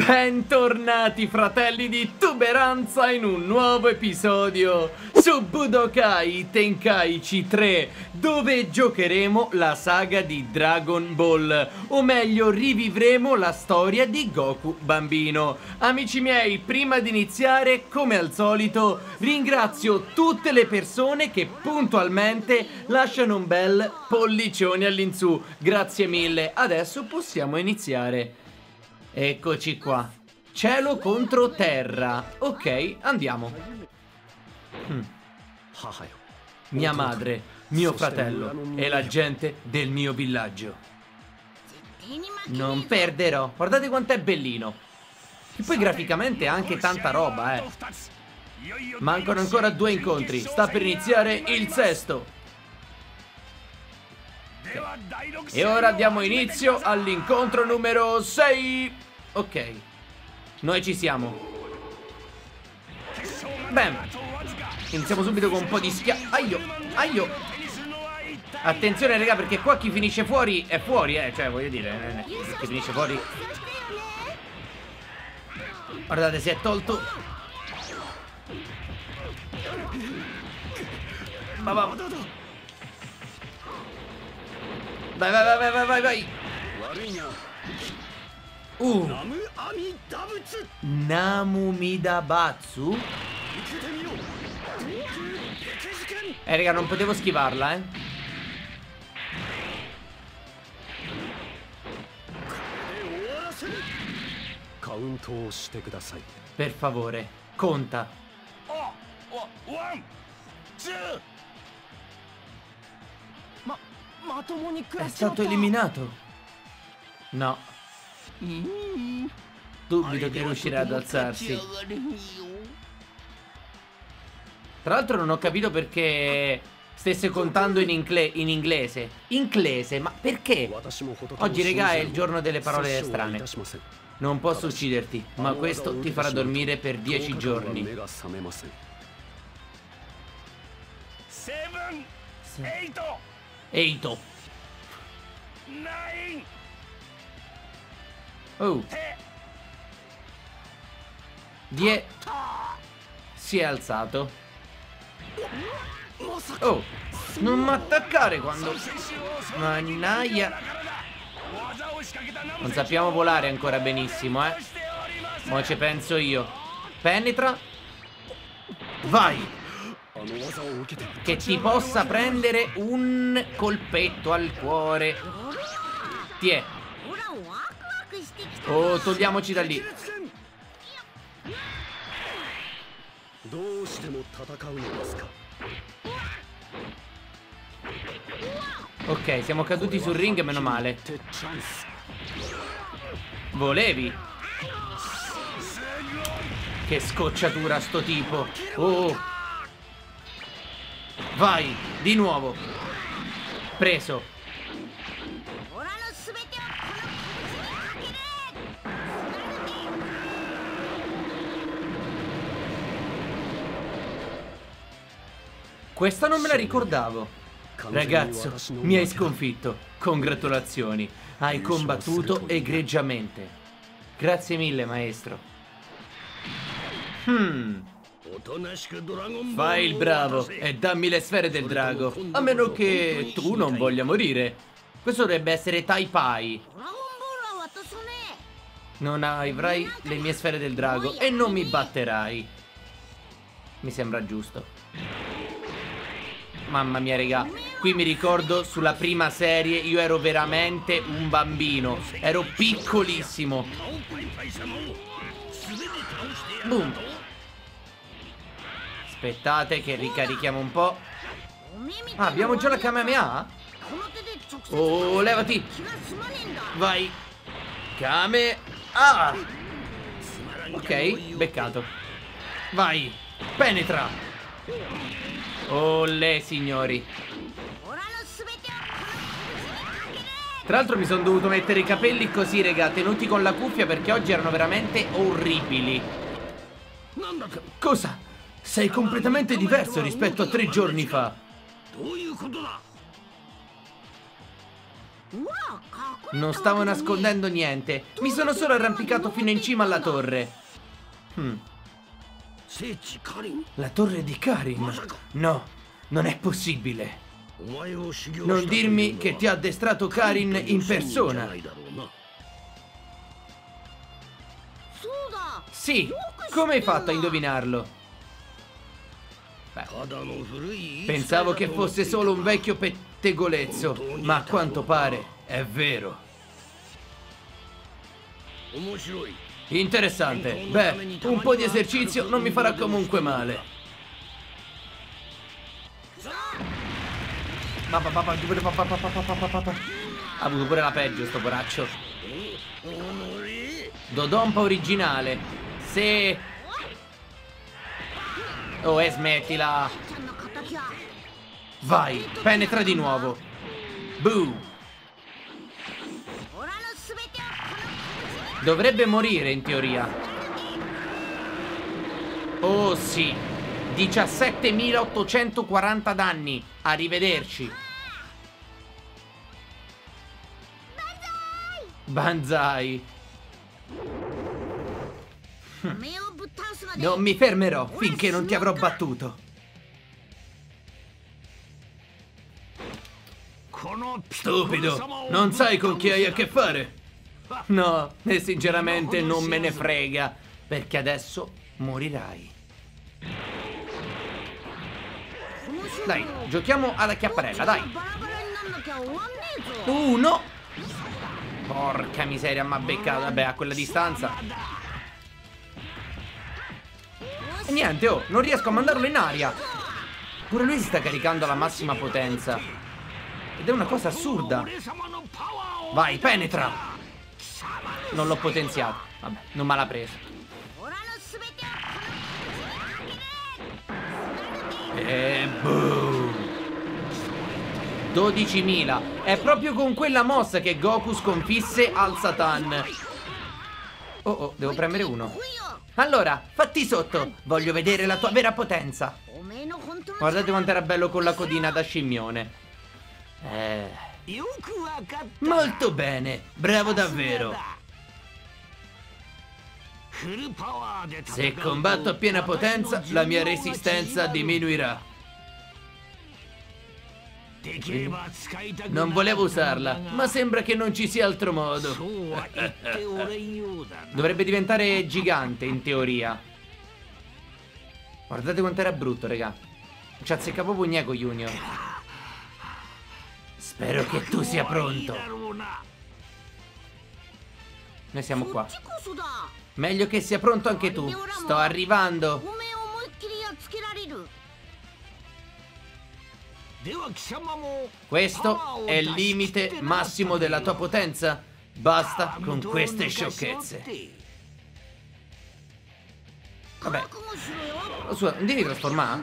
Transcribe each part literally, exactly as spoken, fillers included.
Bentornati fratelli di Tuberanza in un nuovo episodio su Budokai Tenkaichi tre, dove giocheremo la saga di Dragon Ball, o meglio rivivremo la storia di Goku bambino. Amici miei, prima di iniziare, come al solito, ringrazio tutte le persone che puntualmente lasciano un bel pollicione all'insù. Grazie mille, adesso possiamo iniziare. Eccoci qua. Cielo contro terra. Ok, andiamo. hm. Mia madre, mio fratello e la gente del mio villaggio. Non perderò. Guardate quanto è bellino. E poi graficamente ha anche tanta roba, eh. Mancano ancora due incontri. Sta per iniziare il sesto. E ora diamo inizio all'incontro numero sei. Ok, noi ci siamo. Bam. Iniziamo subito con un po' di schia. Aio, aio. Attenzione raga, perché qua chi finisce fuori è fuori, eh. Cioè voglio dire, chi finisce fuori. Guardate, si è tolto. Ma va. Vai, vai, vai, vai, vai, vai. Uh. Namumidabatsu. Eh, raga, non potevo schivarla, eh. Per favore, conta. È stato eliminato. No. Dubito che riuscirà ad alzarsi. Tra l'altro non ho capito perché stesse contando in, ingle in inglese. Inglese, ma perché? Oggi raga è il giorno delle parole strane. Non posso ucciderti, ma questo ti farà dormire per dieci giorni. Eito. Oh. Die. Si è alzato. Oh. Non mi attaccare quando. Mannaia. Non sappiamo volare ancora benissimo, eh. Mo' ci penso io. Penetra. Vai. Che ti possa prendere un colpetto al cuore. Tiè. Oh, togliamoci da lì. Ok, siamo caduti sul ring, meno male. Volevi? Che scocciatura sto tipo. Oh. Vai, di nuovo. Preso. Questa non me la ricordavo. Ragazzo, mi hai sconfitto. Congratulazioni. Hai combattuto egregiamente. Grazie mille, maestro. Hmm. Fai il bravo e dammi le sfere del drago. A meno che tu non voglia morire. Questo dovrebbe essere Tai Pai. Non avrai le mie sfere del drago e non mi batterai. Mi sembra giusto. Mamma mia raga, qui mi ricordo sulla prima serie io ero veramente un bambino. Ero piccolissimo. Boom. Aspettate che ricarichiamo un po'. Ah, abbiamo già la Kamehameha? Oh, levati. Vai. Kame. Ah. Ok, beccato. Vai. Penetra. Olè, signori. Tra l'altro mi sono dovuto mettere i capelli così, raga, tenuti con la cuffia, perché oggi erano veramente orribili. Cosa? Sei completamente diverso rispetto a tre giorni fa. Non stavo nascondendo niente. Mi sono solo arrampicato fino in cima alla torre. Hmm. La torre di Karin? No, non è possibile. Non dirmi che ti ha addestrato Karin in persona. Sì, come hai fatto a indovinarlo? Beh, pensavo che fosse solo un vecchio pettegolezzo, ma a quanto pare è vero. Interessante. Beh, un po' di esercizio non mi farà comunque male. Ha avuto pure la peggio sto poraccio. Dodonpa originale. Sì. Oh, e smettila. Vai, penetra di nuovo. Boom. Dovrebbe morire in teoria. Oh sì. diciassettemilaottocentoquaranta danni. Arrivederci. Banzai. Non mi fermerò finché non ti avrò battuto. Stupido, non sai con chi hai a che fare? No, e sinceramente non me ne frega, perché adesso morirai. Dai, giochiamo alla chiapparella, dai. Uno. Porca miseria, m'ha beccato. Vabbè, a quella distanza. E niente, oh, non riesco a mandarlo in aria. Pure lui si sta caricando alla massima potenza. Ed è una cosa assurda. Vai, penetra. Non l'ho potenziato. Vabbè, non me l'ha preso. E boom. dodicimila. È proprio con quella mossa che Goku sconfisse Al Satan. Oh oh, devo premere uno. Allora, fatti sotto. Voglio vedere la tua vera potenza. Guardate quanto era bello con la codina da scimmione. Eh. Molto bene. Bravo davvero. Se combatto a piena potenza, la mia resistenza diminuirà. Non volevo usarla, ma sembra che non ci sia altro modo. Dovrebbe diventare gigante, in teoria. Guardate quanto era brutto, raga. Ci azzecca proprio Niego Junior. Spero che tu sia pronto. Noi siamo qua. Meglio che sia pronto anche tu. Sto arrivando. Questo è il limite massimo della tua potenza. Basta con queste sciocchezze. Vabbè. Oh, scusa, non devi trasformare?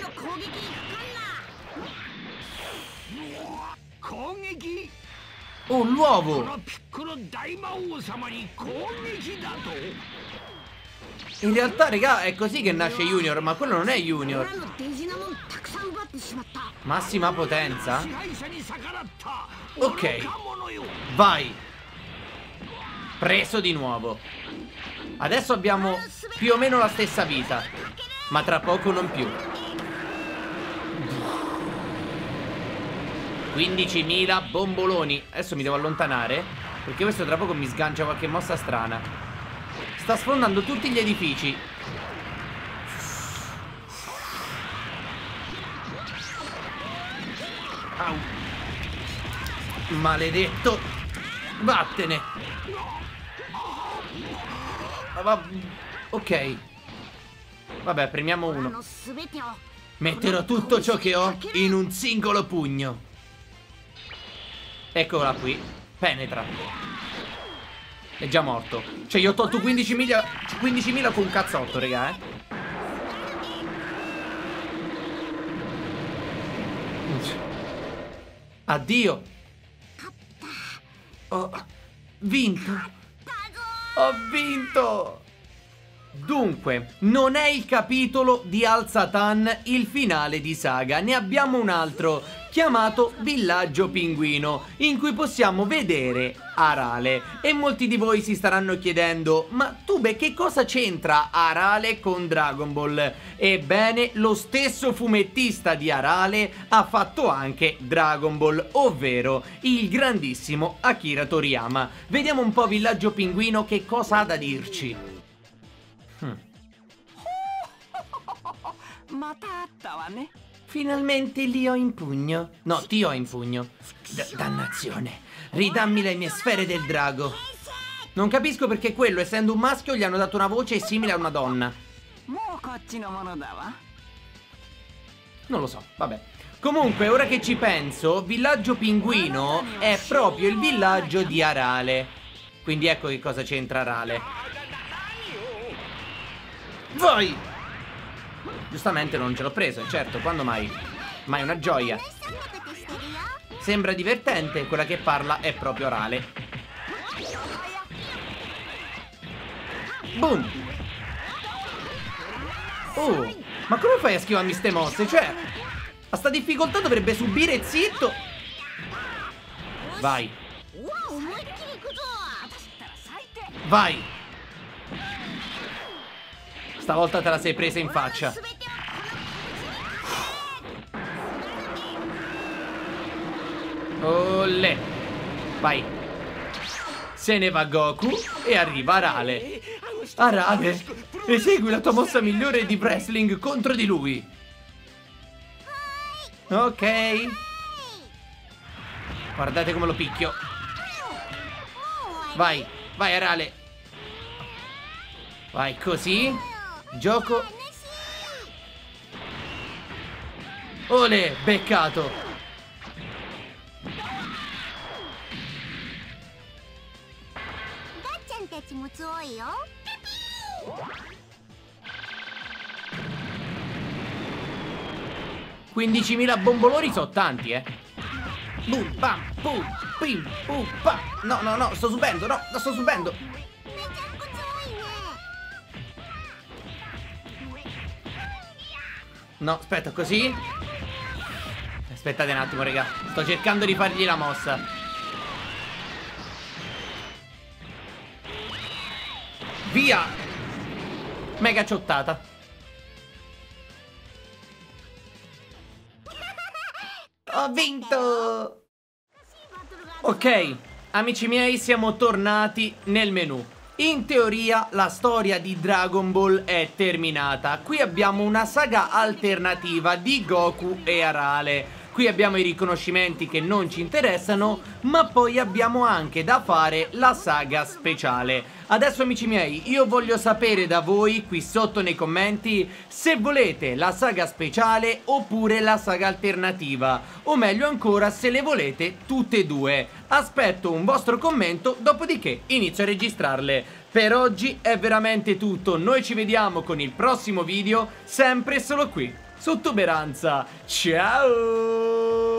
Oh, l'uovo! In realtà, raga, è così che nasce Junior, ma quello non è Junior. Massima potenza? Ok. Vai. Preso di nuovo. Adesso abbiamo più o meno la stessa vita, ma tra poco non più. quindicimila bomboloni. Adesso mi devo allontanare, perché questo tra poco mi sgancia qualche mossa strana. Sta sfondando tutti gli edifici. Au. Maledetto. Vattene. Ok. Vabbè, premiamo uno. Metterò tutto ciò che ho in un singolo pugno. Eccola qui. Penetra. È già morto. Cioè, io ho tolto quindicimila quindicimila con un cazzotto, raga, eh. Addio. Ho vinto. Ho vinto. Dunque, non è il capitolo di Al-Satan il finale di saga, ne abbiamo un altro chiamato Villaggio Pinguino, in cui possiamo vedere Arale. E molti di voi si staranno chiedendo: ma Tube, che cosa c'entra Arale con Dragon Ball? Ebbene, lo stesso fumettista di Arale ha fatto anche Dragon Ball, ovvero il grandissimo Akira Toriyama. Vediamo un po' Villaggio Pinguino che cosa ha da dirci. Hmm. Finalmente li ho in pugno. No, ti ho in pugno. D- dannazione. Ridammi le mie sfere del drago. Non capisco perché quello, essendo un maschio, gli hanno dato una voce simile a una donna. Non lo so, vabbè. Comunque, ora che ci penso, Villaggio Pinguino è proprio il villaggio di Arale. Quindi ecco che cosa c'entra Arale. Vai! Giustamente non ce l'ho preso, certo, quando mai? Mai una gioia. Sembra divertente, quella che parla è proprio Arale. Boom! Oh, ma come fai a schivarmi ste mosse? Cioè, a sta difficoltà dovrebbe subire zitto. Vai. Vai. Stavolta te la sei presa in faccia. Olè. Vai. Se ne va Goku e arriva Arale. Arale, esegui la tua mossa migliore di wrestling contro di lui. Ok. Guardate come lo picchio. Vai, vai Arale. Vai così. Gioco. Olè, beccato. quindicimila bombolori sono tanti, eh. Boom, bam, boom, pim, boom, bam. No, no, no, sto subendo, no, lo sto subendo. No, aspetta, così. Aspettate un attimo, raga. Sto cercando di fargli la mossa. Via! Mega ciottata. Ho vinto! Ok, amici miei, siamo tornati nel menu. In teoria la storia di Dragon Ball è terminata. Qui abbiamo una saga alternativa di Goku e Arale. Qui abbiamo i riconoscimenti che non ci interessano, ma poi abbiamo anche da fare la saga speciale. Adesso, amici miei, io voglio sapere da voi qui sotto nei commenti se volete la saga speciale oppure la saga alternativa, o meglio ancora se le volete tutte e due. Aspetto un vostro commento, dopodiché inizio a registrarle. Per oggi è veramente tutto, noi ci vediamo con il prossimo video, sempre solo qui su Tuberanza. Ciao!